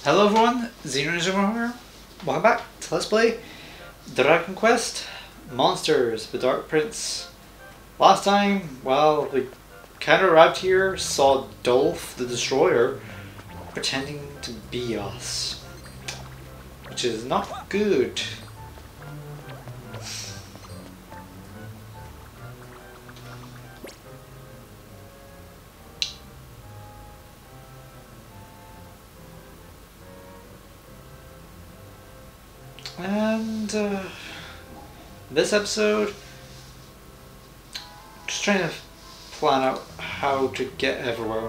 Hello everyone, Xeno here. Welcome back to Let's Play Dragon Quest Monsters: The Dark Prince. Last time, well, we kind of arrived here, saw Dolph the Destroyer pretending to be us, which is not good. And this episode, just trying to plan out how to get everywhere.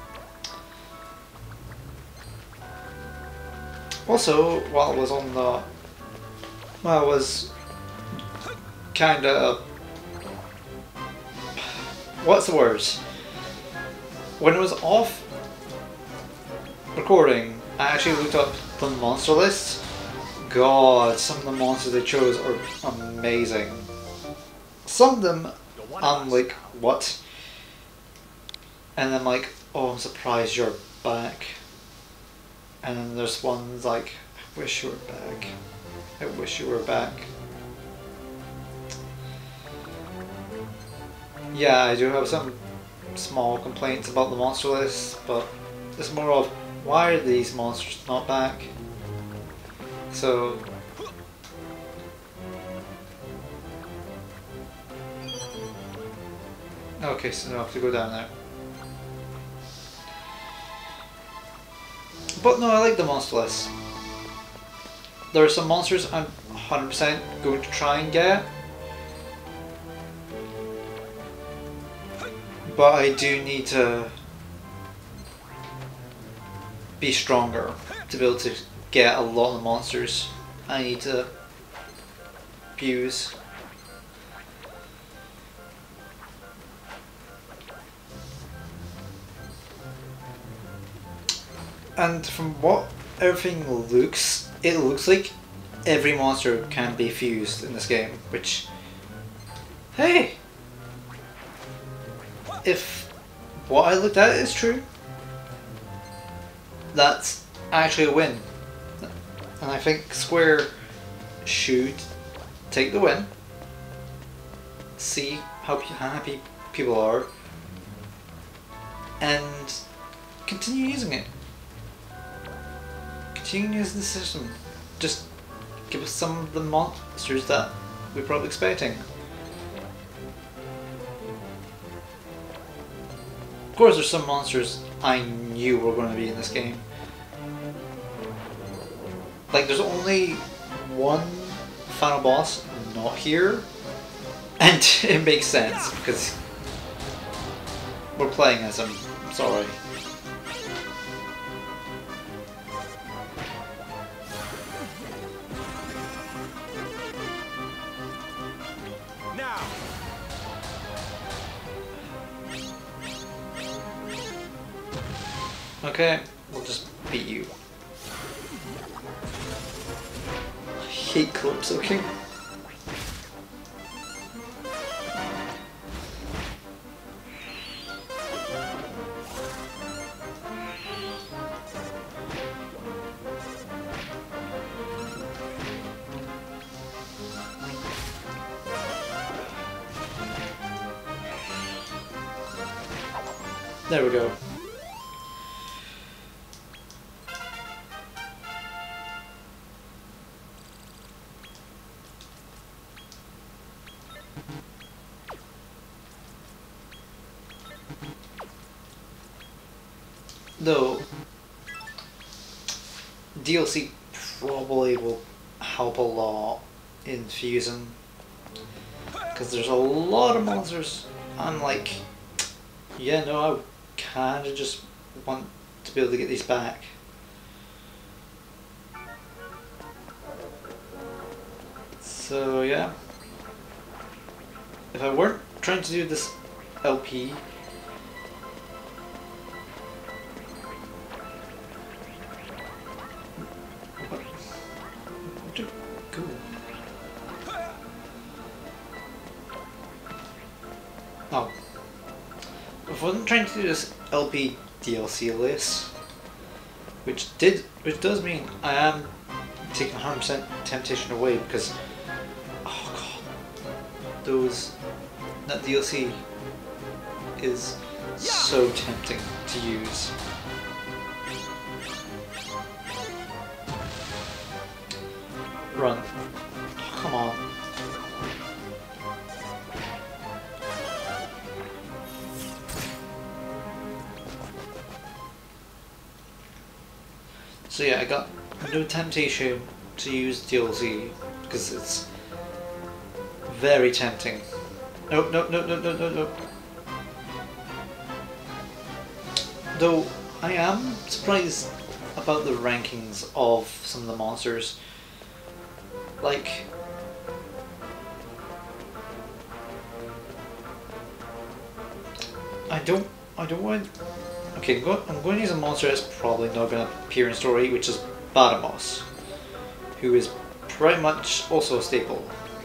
Also, while I was on the, well, I was kind of, what's the word? When it was off recording, I actually looked up the monster list. God, some of the monsters they chose are amazing. Some of them, I'm like, what? And I'm like, oh, I'm surprised you're back. And then there's ones like, I wish you were back. I wish you were back. Yeah, I do have some small complaints about the monster list, but it's more of, why are these monsters not back? So, okay, so now I have to go down there. But no, I like the monster list. There are some monsters I'm 100% going to try and get, but I do need to be stronger to be able to get a lot of the monsters I need to fuse. And from what everything looks, it looks like every monster can be fused in this game, which, hey, if what I looked at is true, that's actually a win. And I think Square should take the win, see how happy people are, and continue using it. Continue using the system. Just give us some of the monsters that we're probably expecting. Of course, there's some monsters I knew were going to be in this game. Like, there's only one final boss not here, and it makes sense because we're playing as him. Sorry. Now. Okay, we'll just beat you. I hate Calypso King. There we go. Though, DLC probably will help a lot in fusing, because there's a lot of monsters. I'm like, yeah, no, I kinda just want to be able to get these back. So yeah, if I weren't trying to do this LP, cool. Oh, if I wasn't trying to do this LP DLC list, which does mean I am taking 100% temptation away because, oh god, that DLC is so tempting to use. Run. Oh, come on. So yeah, I got no temptation to use DLC because it's very tempting. Nope, nope, nope, nope, nope, nope, nope. Though I am surprised about the rankings of some of the monsters. Like, I don't want. Okay, I'm going to use a monster that's probably not going to appear in story, which is Badamos, who is pretty much also a staple.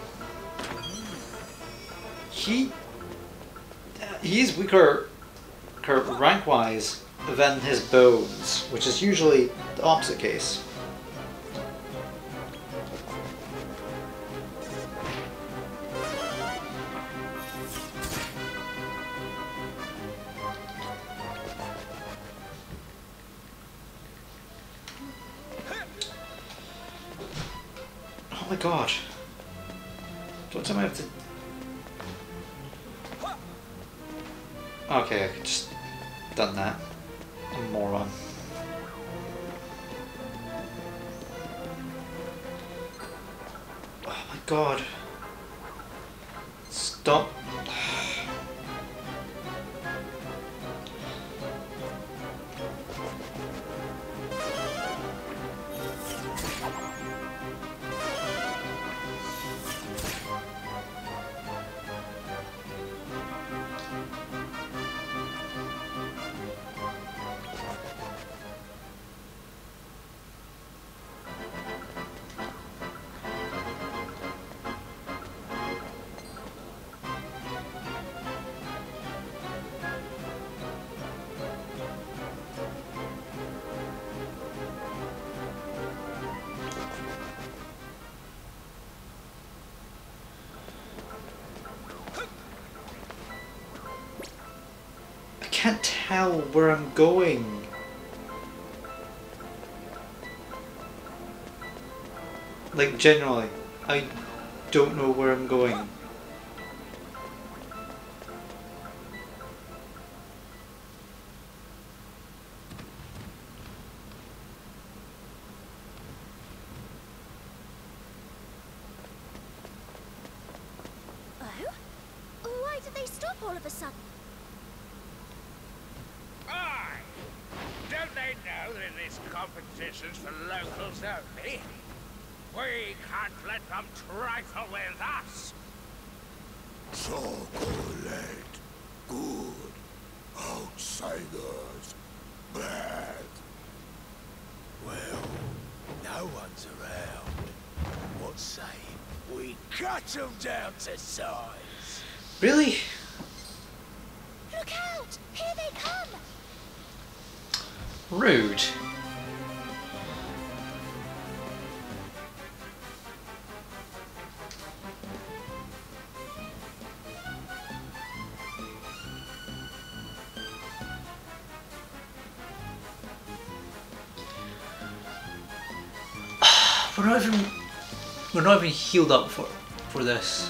He is weaker rank-wise than his bones, which is usually the opposite case. Oh my god. Don't tell me I have to... Okay, I could just done that. I'm a moron. Oh my god. Stop. I can't tell where I'm going. Like, generally, I don't know where I'm going. Oh? Why did they stop all of a sudden? Aye! Don't they know that this competition's for locals only? We can't let them trifle with us! Chocolate. Good. Outsiders. Bad. Well, no one's around. What say we cut them down to size? Really? Look out! Here they come! Rude. We're not even healed up for this.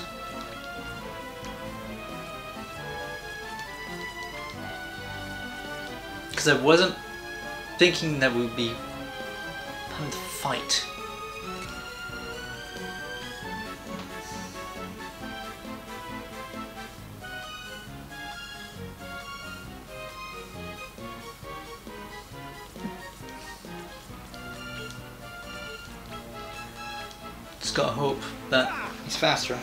Because I wasn't thinking that we'd be having to fight. Just gotta hope that he's faster.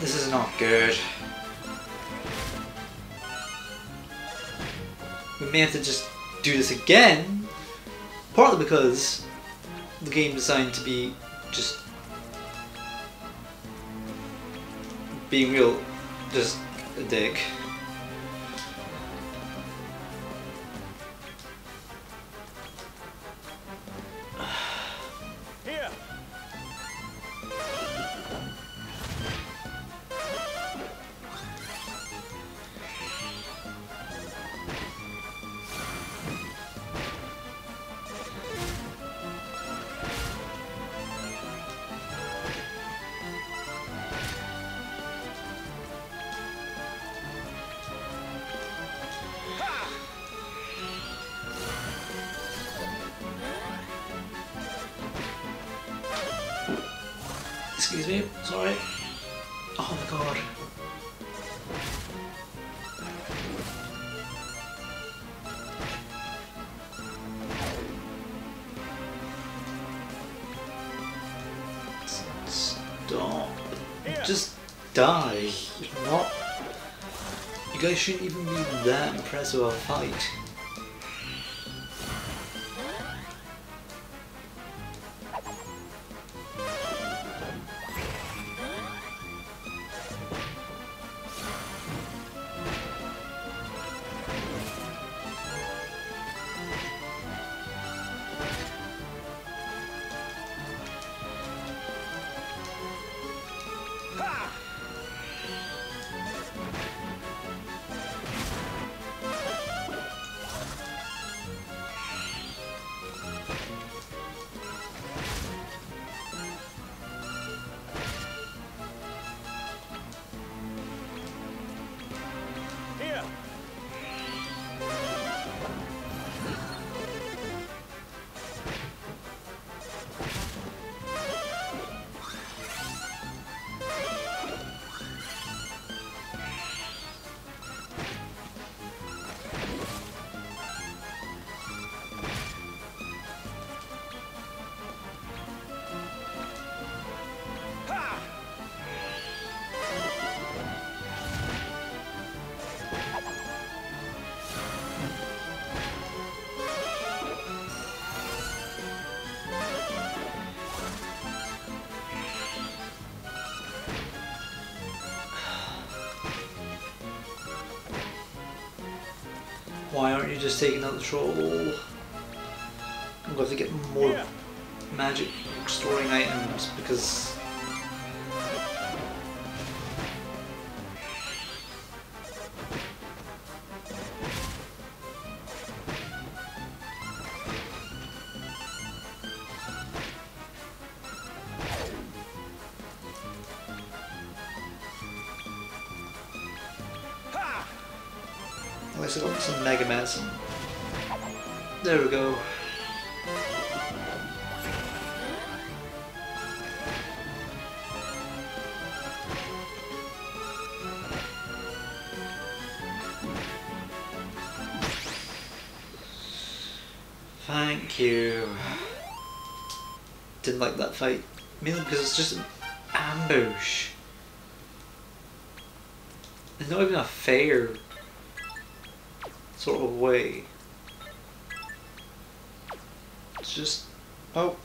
This is not good. We may have to just do this again, partly because the game designed to be just being real, just a dick. Here. Excuse me, sorry. Oh my god. Stop. Just die. You're not. You guys shouldn't even be that impressive of a fight. Here. Why aren't you just taking out the troll? I'm going to have to get more magic storing items because at least I got some mega medicine. There we go. Thank you. Didn't like that fight. Mainly because it's just an ambush. It's not even a fair sort of way. It's just... oh.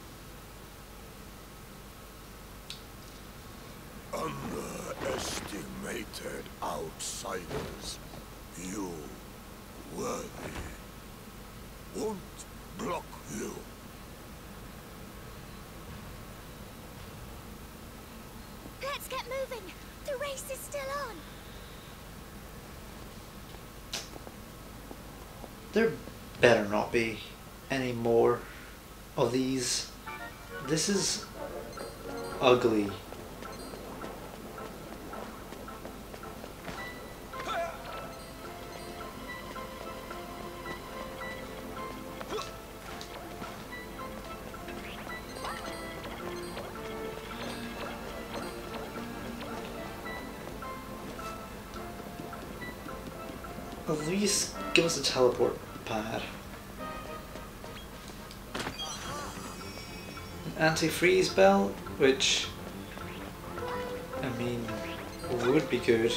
Underestimated outsiders. You worthy. Won't block you. Let's get moving. The race is still on. There better not be any more of these. This is ugly. At least give us a teleport pad. An anti-freeze belt, which, I mean, would be good.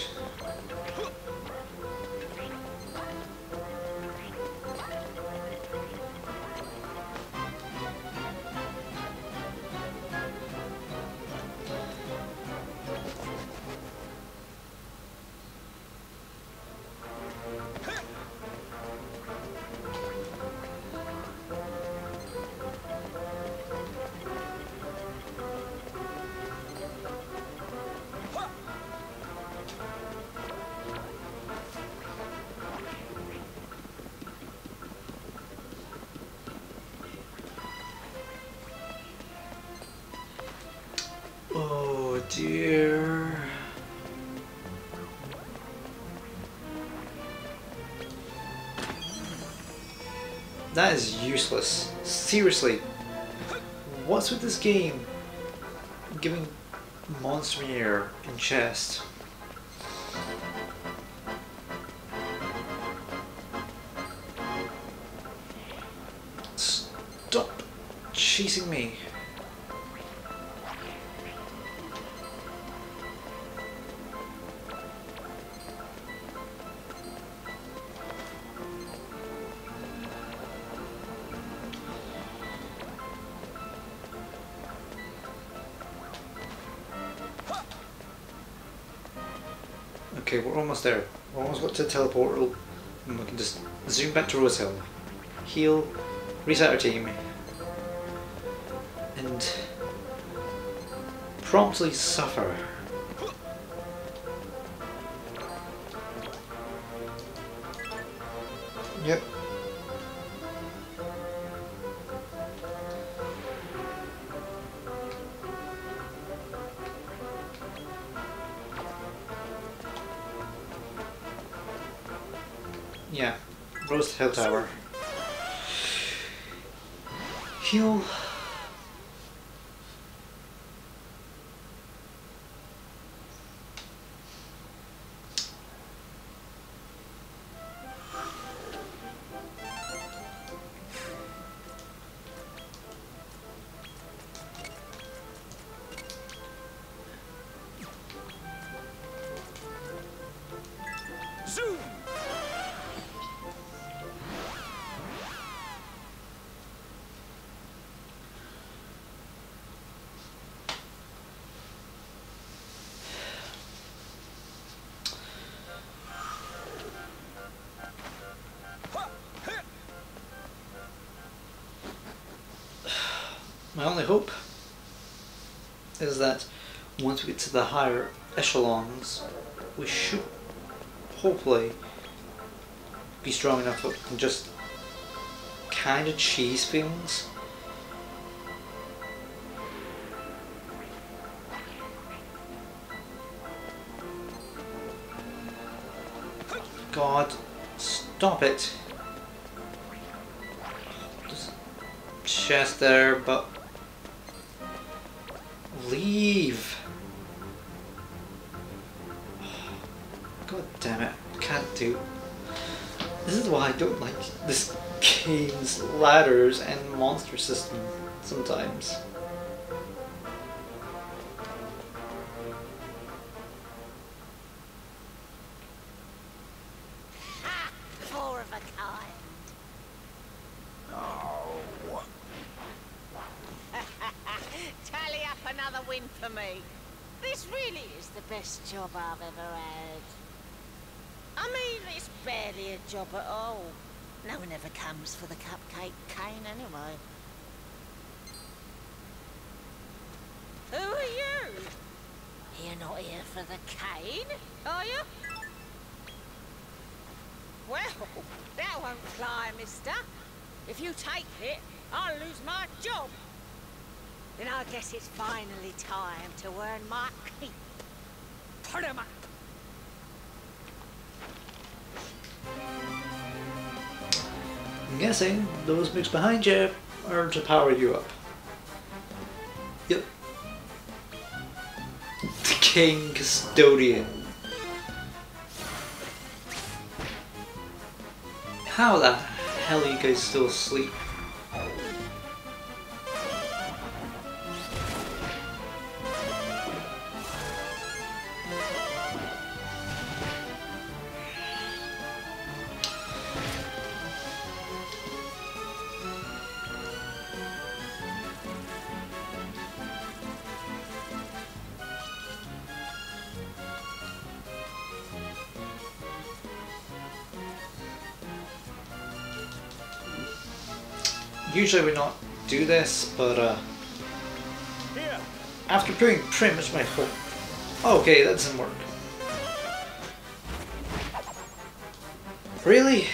Oh dear. That is useless. Seriously. What's with this game? Giving monster air in chest. Stop chasing me. Okay, we're almost there. We're almost got to the teleportal, and we can just zoom back to Rose Hill, heal, reset our team, and promptly suffer. Yep. Yeah, Rose Hill Tower. Heal. Zoom! My only hope is that once we get to the higher echelons, we should hopefully be strong enough that we can just kind of cheese things. God, stop it. Just chest there, but leave. God damn it, can't do. This is why I don't like this game's ladders and monster system sometimes. Ha! Four of a kind. Oh, Tally up another win for me. This really is the best job I've ever had. I mean, it's barely a job at all. No one ever comes for the cupcake cane anyway. Who are you? You're not here for the cane, are you? Well, that won't fly, mister. If you take it, I'll lose my job. Then I guess it's finally time to earn my keep. Put 'em up. I'm guessing those books behind you are to power you up. Yep. The King Custodian. How the hell are you guys still asleep? Usually we not do this, but Here. after putting pretty much my whole... Oh, okay, that doesn't work. Really?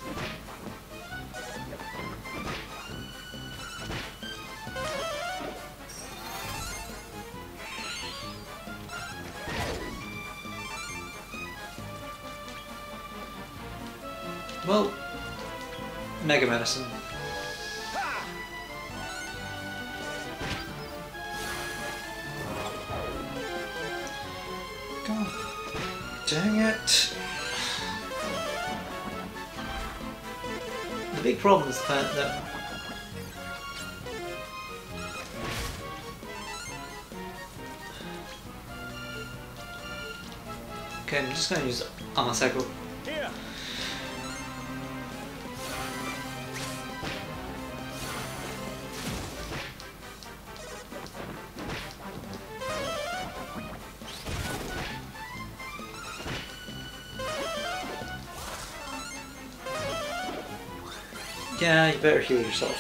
Well, Mega Medicine. God dang it. The big problem is the fact that okay, I'm just gonna use Amaseko. Here. Yeah, you better heal yourself.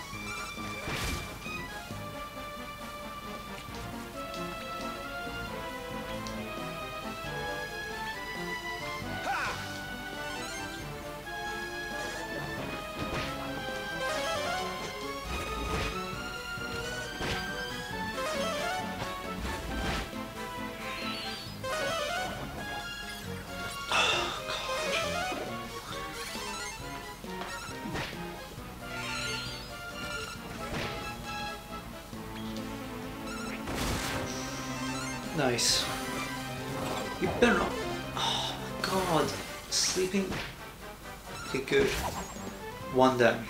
Nice. You better not. Oh my god. Sleeping. Okay, good. One down.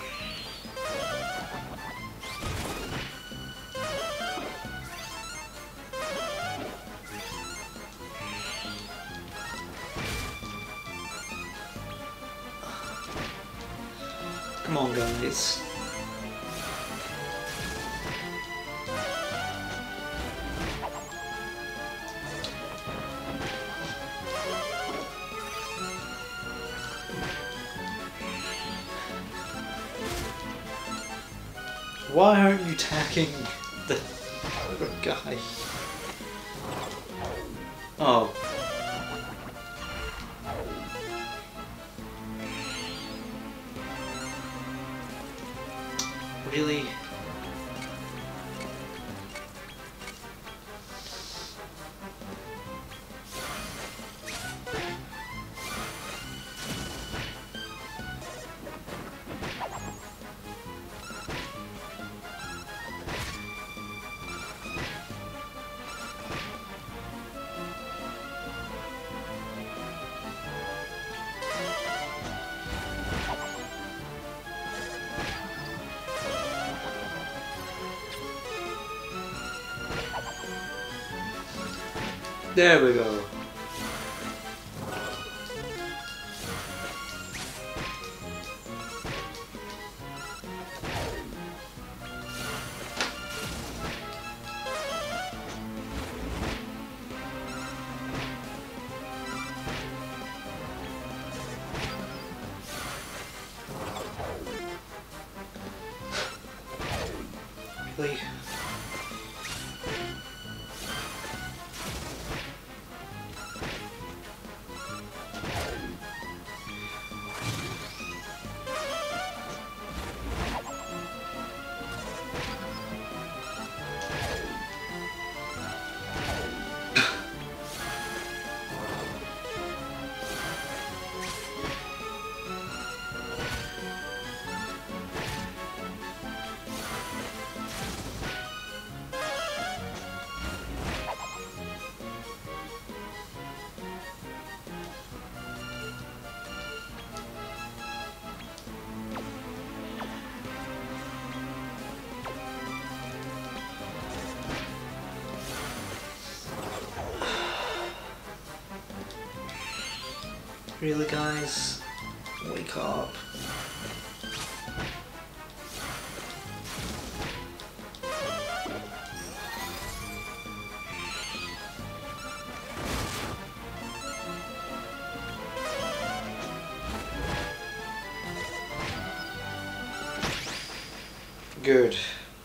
Come on, guys. Why aren't you attacking the other guy? Oh. Really? There we go. Really? Really, guys? Wake up. Good.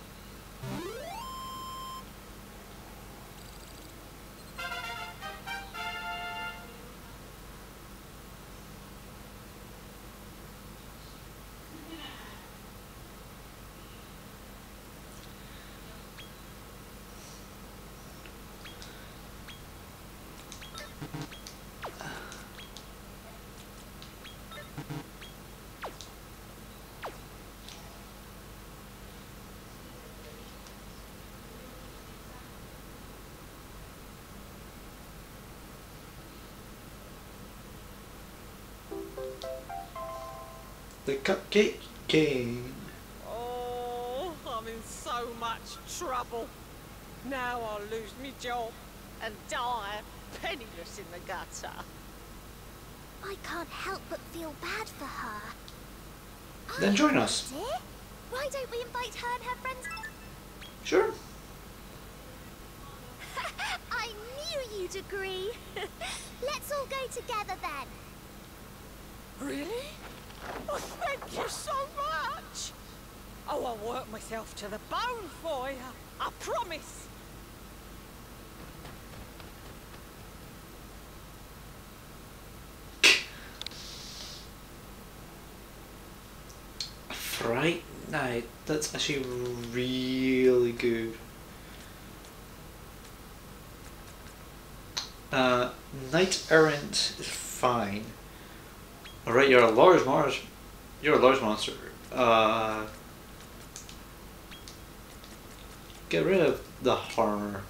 The Cupcake Game. Oh, I'm in so much trouble. Now I'll lose me job. And die penniless in the gutter. I can't help but feel bad for her. Then join us. Dear, why don't we invite her and her friends? Sure. I knew you'd agree. Let's all go together then. Really? Oh, thank you so much. Oh, I'll work myself to the bone for you. I promise. Fright Night. That's actually really good. Knight Errant is fine. Alright, you're a large monster. You're a large monster. Get rid of the armor.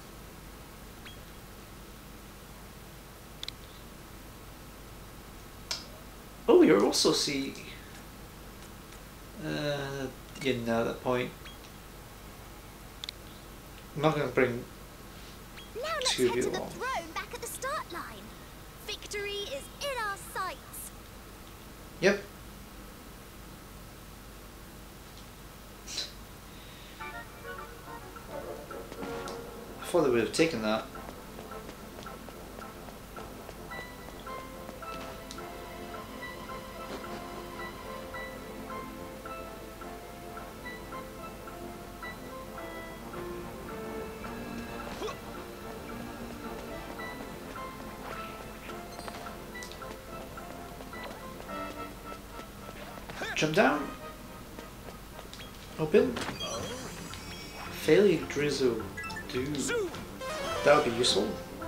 Oh, you're also see. Yeah, no, at that point. I'm not gonna bring Now let's two head to the along. throne back at the start line. Victory is in our sights. Yep. I thought they would have taken that. Jump down. Open. Fairly drizzle. Dude. That would be useful.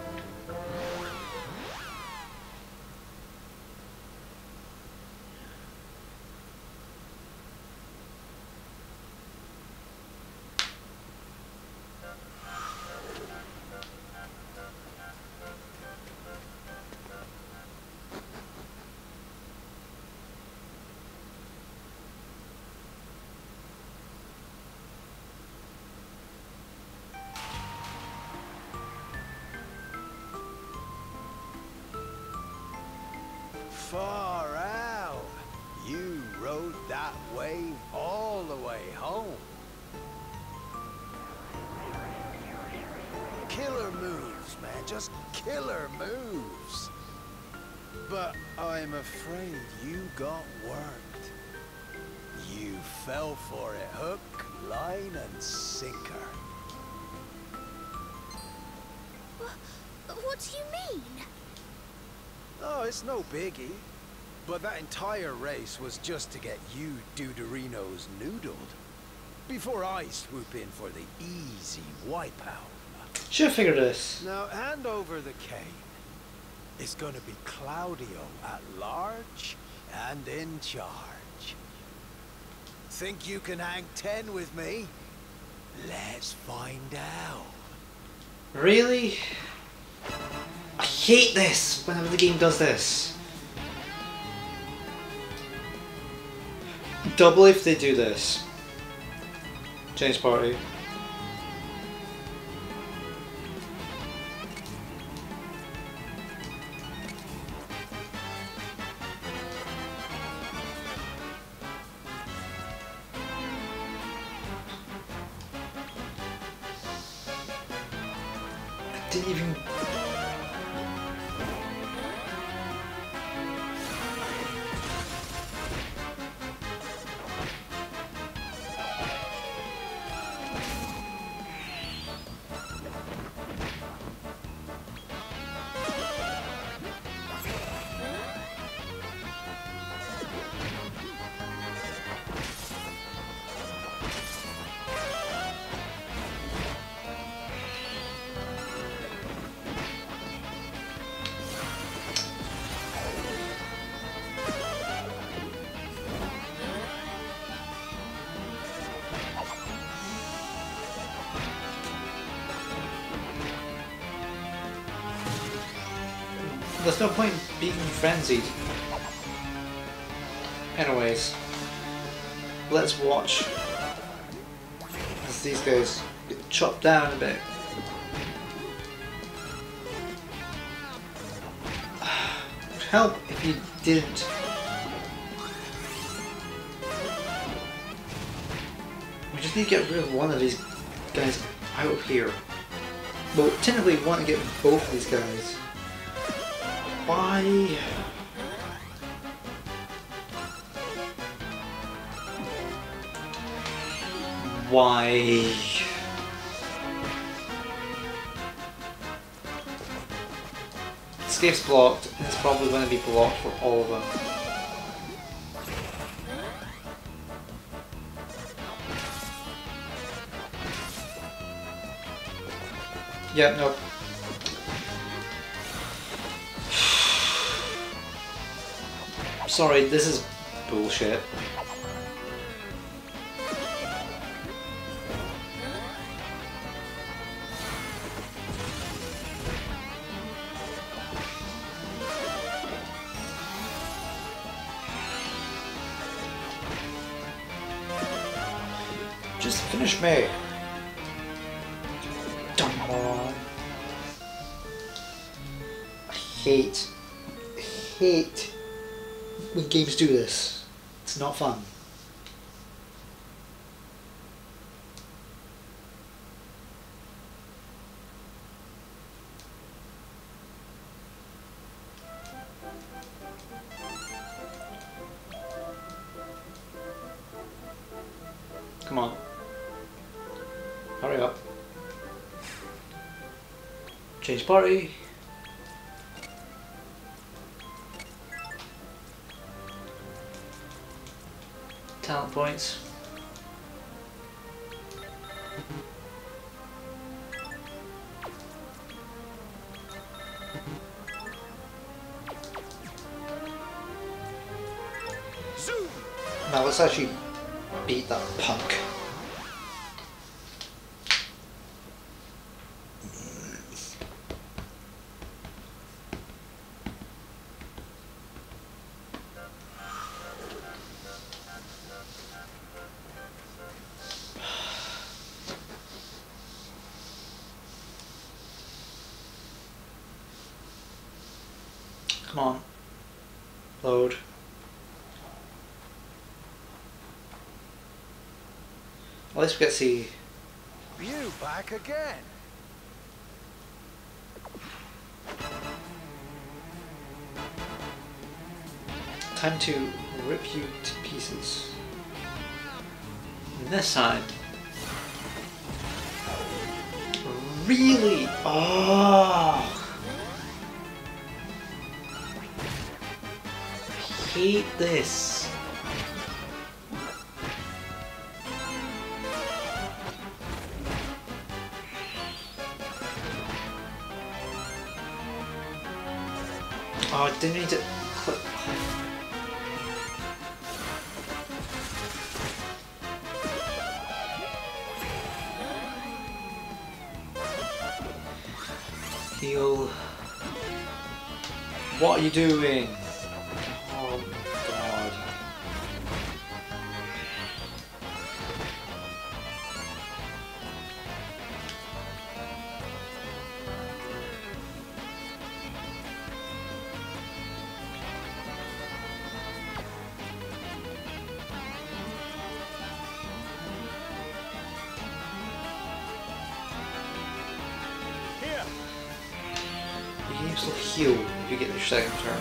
Far out. You rode that wave all the way home. Killer moves, man. Just killer moves. But I'm afraid you got worked. You fell for it hook, line, and sinker. What do you mean? Oh, it's no biggie. But that entire race was just to get you Deuterinos noodled. Before I swoop in for the easy wipeout. Should have figured this. Now, hand over the cane. It's gonna be Claudio at large and in charge. Think you can hang 10 with me? Let's find out. Really? I hate this whenever the game does this. Double if they do this. Change party. I didn't even. there's no point in being frenzied. Anyways, let's watch as these guys get chopped down a bit. It would help if you didn't. We just need to get rid of one of these guys out of here. Well, technically we want to get both of these guys. Why? Why? Escape's blocked, and it's probably going to be blocked for all of them. Yeah, no. Sorry, this is bullshit. Just finish me. Come on. I hate when games do this. It's not fun. Come on. Hurry up. Change party. Talent points. Now let's actually beat that punk. Come on. Load. At least we get to see. You back again? Time to rip you to pieces. And this time. Really? Oh. I hate this. Oh, I didn't need to click. Heal. What are you doing? Oh god. Here. You can still heal if you get your second turn.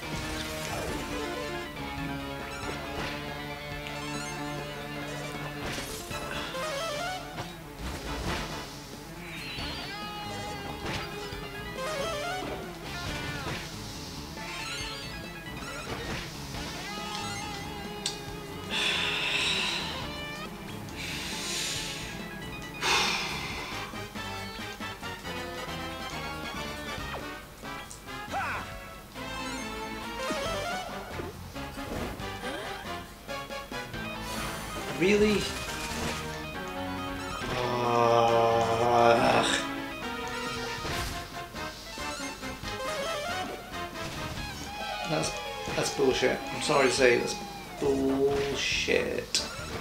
Really? That's bullshit. I'm sorry to say, that's bullshit.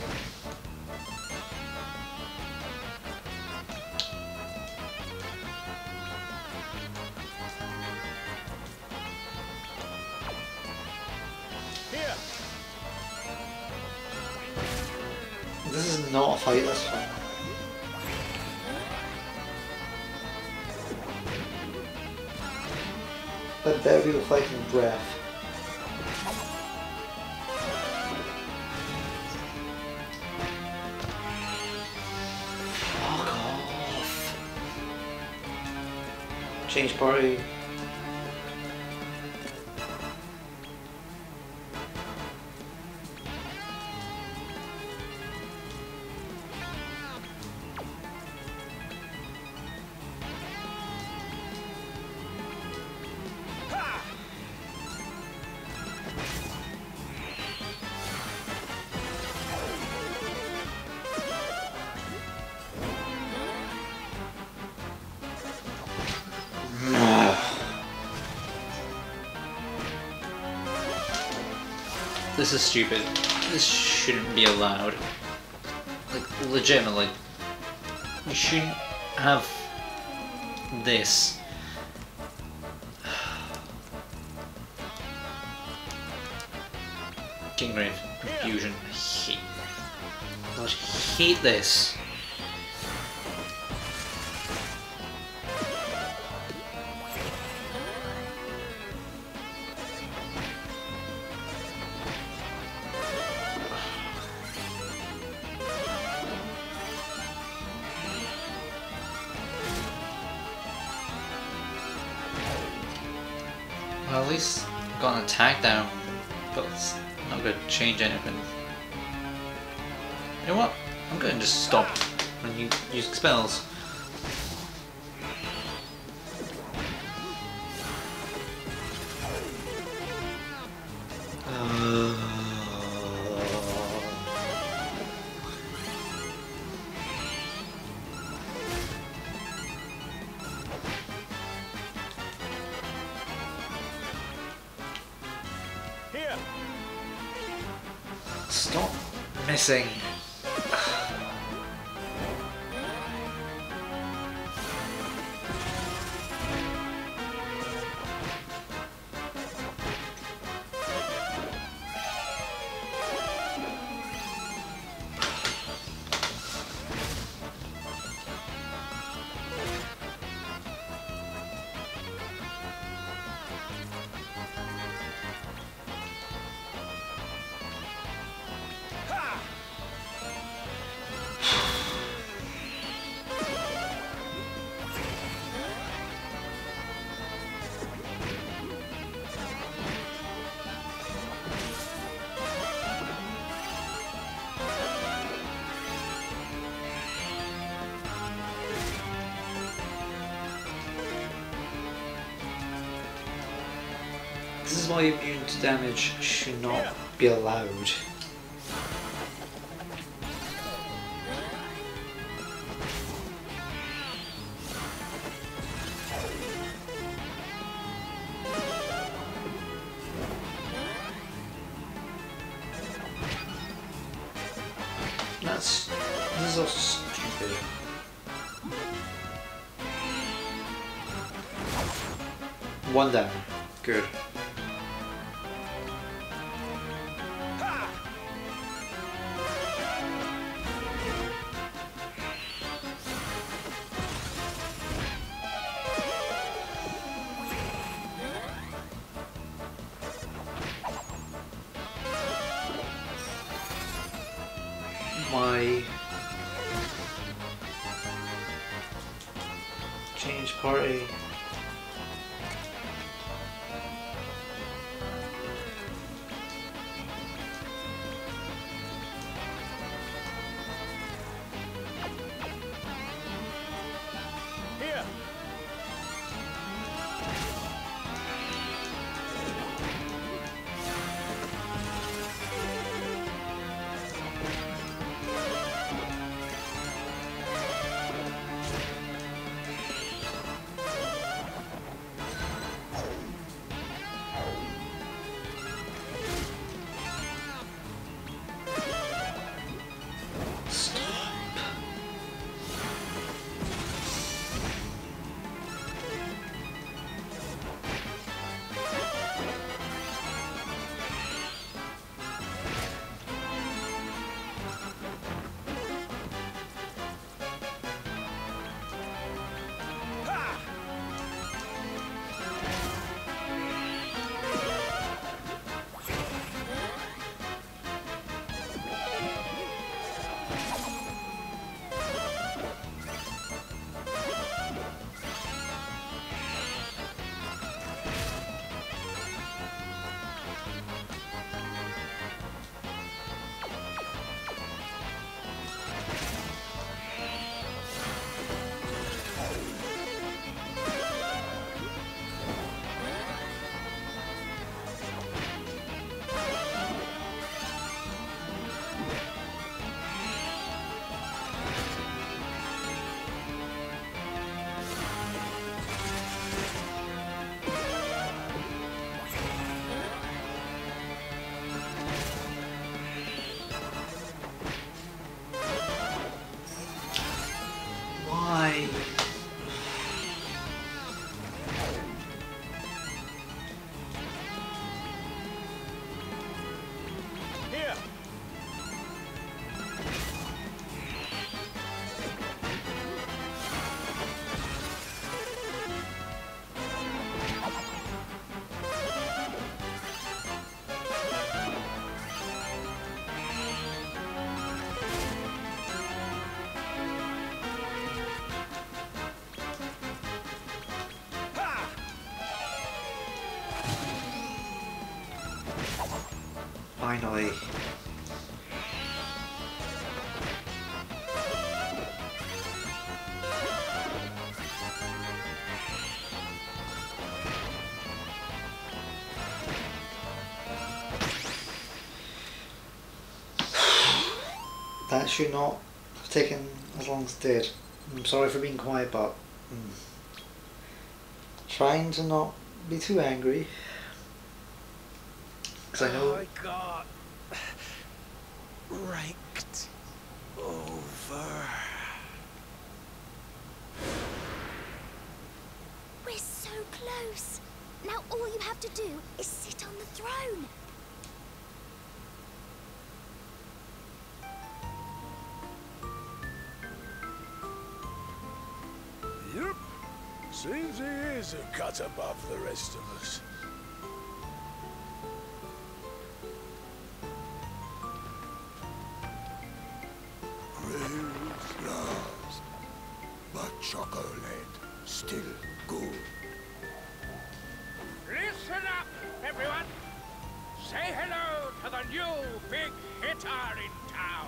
Here. This is not a fight this time. That better be fighting breath. Fuck off. Change party. This is stupid. This shouldn't be allowed. Like, legitimately. You shouldn't have this. Kinggrave Confusion. I hate. I hate this. Well, at least I got an attack down, but it's not going to change anything. You know what? I'm going to just stop when you use spells. Here. Stop missing. This is why immune to damage should not be allowed. This is also stupid. One down. Good. My change party. Here. die. Here. Finally. That should not have taken as long as it did. I'm sorry for being quiet, but trying to not be too angry. Because I know I got raked over. We're so close. Now all you have to do is sit on the throne. Yep. Seems he is a cut above the rest of us. Praise last, but chocolate still good. Listen up, everyone! Say hello to the new big hitter in town!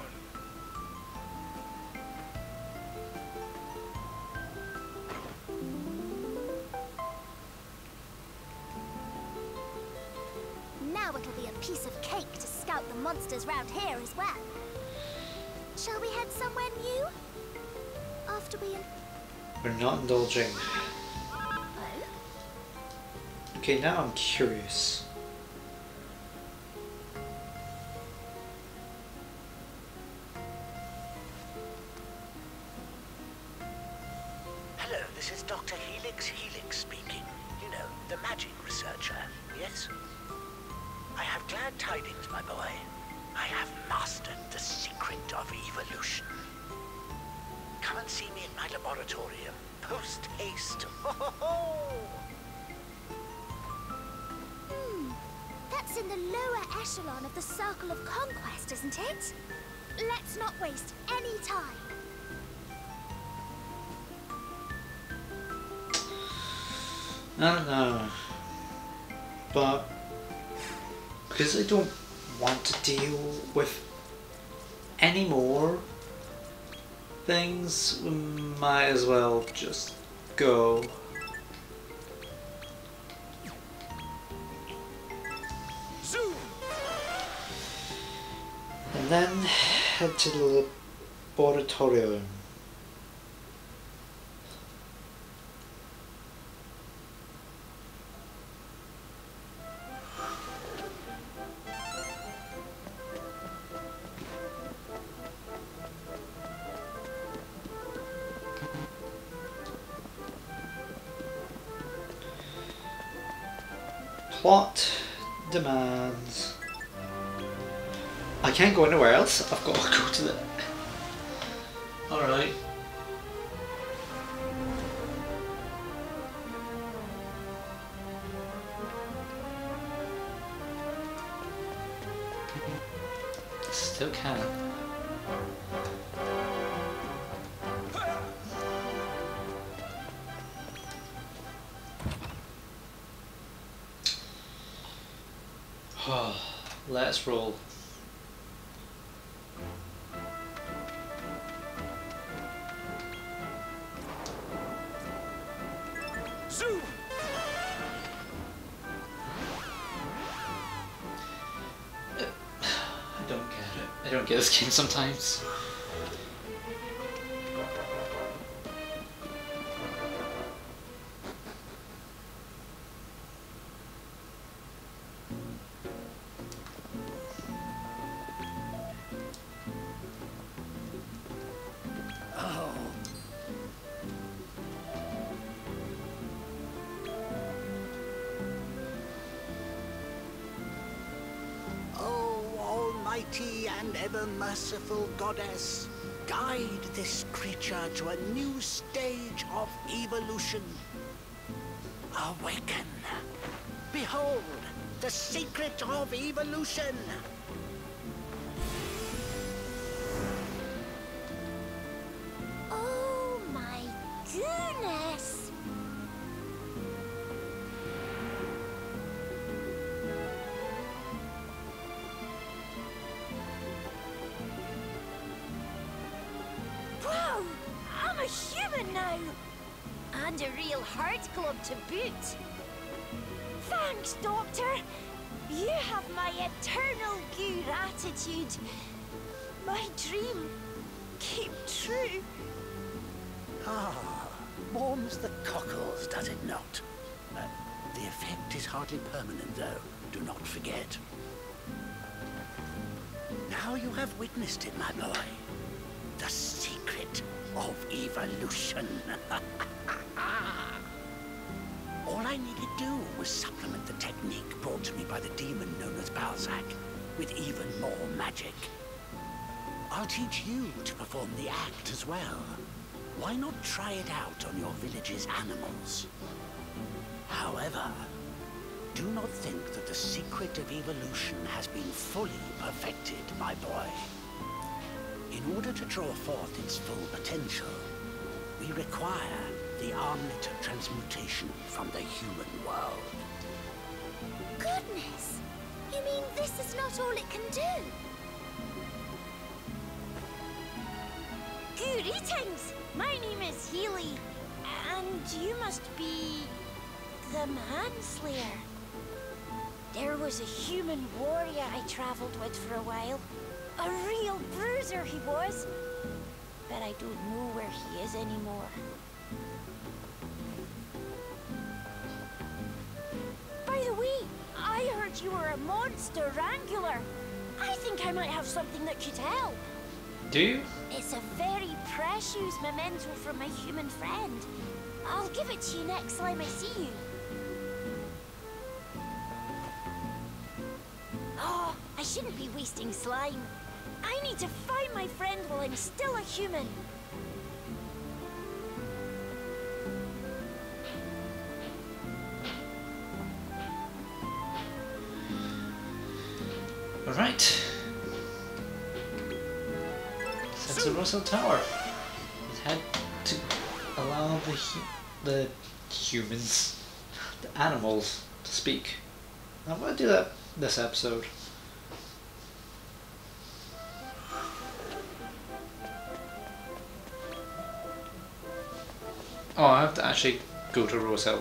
Now it'll be a piece of cake to scout the monsters round here as well. Shall we head somewhere new? After we... we're not indulging. Oh? Okay, now I'm curious. Hello, this is Dr. Helix speaking. You know, the magic researcher, yes? I have glad tidings, my boy. I have mastered the secret of evolution. Come and see me in my laboratorium, post haste. That's in the lower echelon of the Circle of Conquest, isn't it? Let's not waste any time. I don't know. But because I don't want to deal with any more things, we might as well just go. Zoom! And then head to the laboratorium. Plot demands. I can't go anywhere else. I've got to go to the. Alright. Still can. Let's roll. Zoom! I don't get it. I don't get this game sometimes. and ever-merciful goddess, guide this creature to a new stage of evolution. Awaken. Behold, the secret of evolution. Oh my goodness! Wow! I'm a human now! And a real heart club to boot. Thanks, Doctor. You have my eternal gratitude. My dream came true. Ah, warms the cockles, does it not? The effect is hardly permanent, though. Do not forget. Now you have witnessed it, my boy. The secret of evolution. All I needed to do was supplement the technique brought to me by the demon known as Balzac with even more magic. I'll teach you to perform the act as well. Why not try it out on your village's animals? However, do not think that the secret of evolution has been fully perfected, my boy. In order to draw forth its full potential, we require the armlet of transmutation from the human world. Goodness! You mean this is not all it can do? Greetings! My name is Healy, and you must be the Manslayer. There was a human warrior I traveled with for a while. A real bruiser he was. But I don't know where he is anymore. By the way, I heard you were a monster wrangler. I think I might have something that could help. Do you? It's a very precious memento from my human friend. I'll give it to you next time I see you. Oh, I shouldn't be wasting slime. I need to find my friend while I'm still a human. Alright. That's the Russell Tower. Let's head to allow the humans, the animals, to speak. I'm going to do that this episode. Oh, I have to actually go to Rose Hill.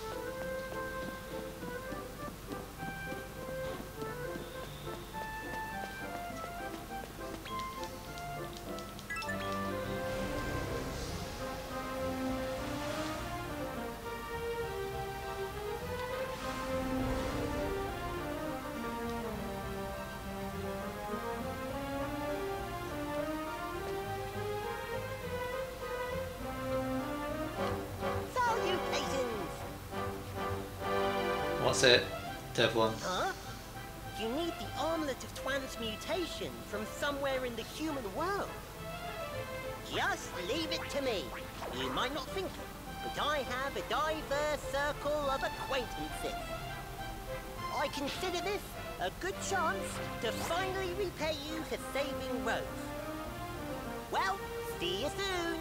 What's it, Devlin? Huh? You need the armlet of transmutation from somewhere in the human world. Just leave it to me. You might not think it, but I have a diverse circle of acquaintances. I consider this a good chance to finally repay you for saving Rose. Well, see you soon.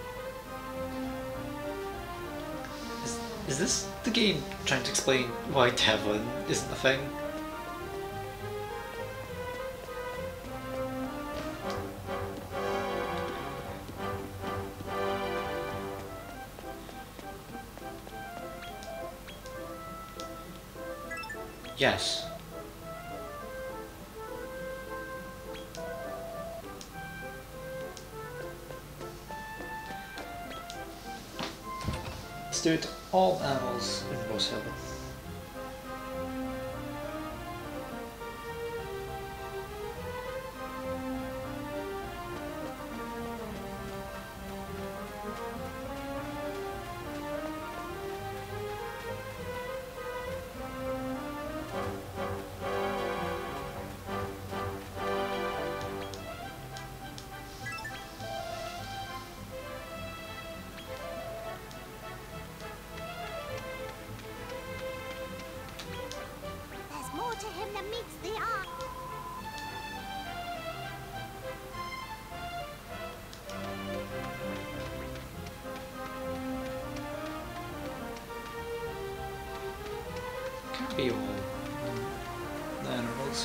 Is this the game trying to explain why Devlin isn't a thing? Yes. Let's do it to all animals in Rose Hill. be all the animals.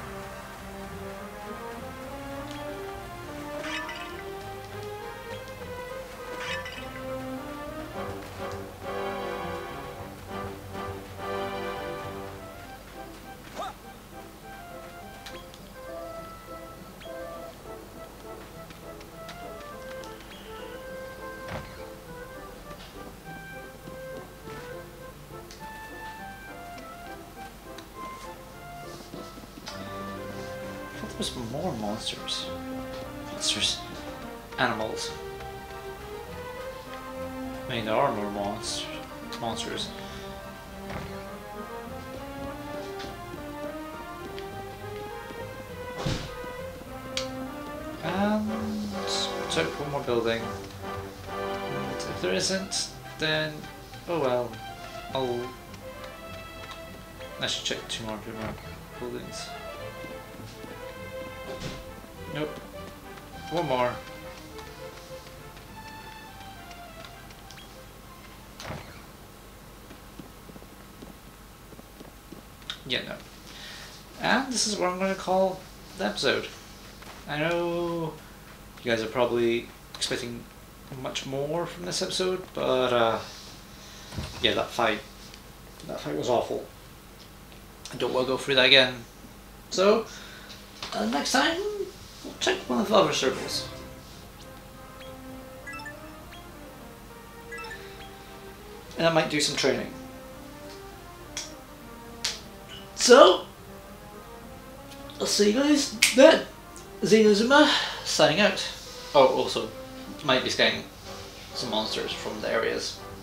There's more monsters. Monsters. Animals. I mean, there are more monsters. And so one more building. And if there isn't, then oh well. I should check two more buildings. Nope. One more. Yeah, no. And this is what I'm going to call the episode. I know you guys are probably expecting much more from this episode, but yeah, that fight was awful. I don't want to go through that again. So, next time, we'll check one of the other circles. And I might do some training. So, I'll see you guys then. Xenozuma, signing out. Oh, also, might be scanning some monsters from the areas.